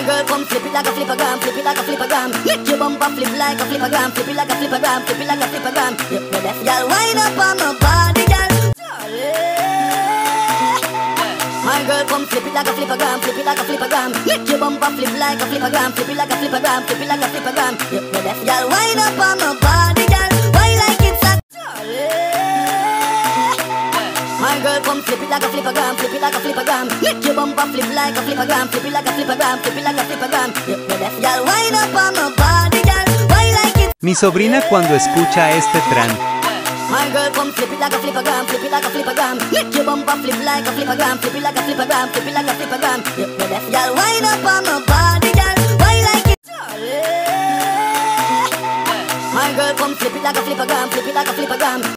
girl, come flip it like a flippergram, flip it like a flippergram. Make your bumper flip like a flippergram, flip it like a flippergram, flip it like a flippergram. You the left, girl, wind up on my body, girl. My girl, come flip it like a flippergram, flip it like a flippergram. Make your bumper flip like a flippergram, flip it like a flippergram, flip it like a flippergram. You the left, girl, wind up on my body, girl. Why like it's a my girl, come flip it like a flippergram, flip it like a flippergram. Make your bumper flip like a flippergram, flip it like a flippergram, flip it like a flippergram. You the left, girl, wind up on my body, girl. Why like it? Mi sobrina cuando escucha este tran. My girl, come flip it like a flippergram, flip it like a flippergram. Make your bumper flip like a flippergram, flip it like a flippergram, flip it like a flippergram. You the left, girl, wind up on my body, girl. Why like it? My girl, come flip it like a flippergram, flip it like a flippergram.